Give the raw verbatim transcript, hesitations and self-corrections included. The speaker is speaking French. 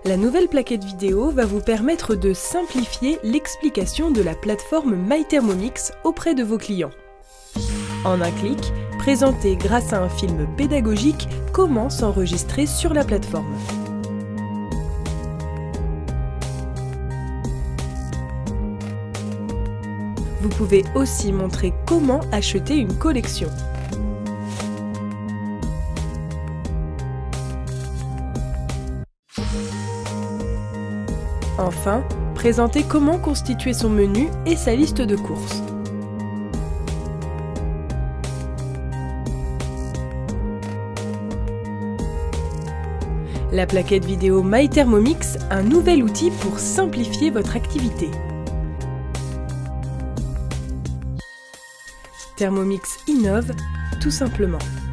La nouvelle plaquette vidéo va vous permettre de simplifier l'explication de la plateforme MyThermomix auprès de vos clients. En un clic, présentez grâce à un film pédagogique comment s'enregistrer sur la plateforme. Vous pouvez aussi montrer comment acheter une collection. Enfin, présentez comment constituer son menu et sa liste de courses. La plaquette vidéo MyThermomix, un nouvel outil pour simplifier votre activité. Thermomix innove, tout simplement.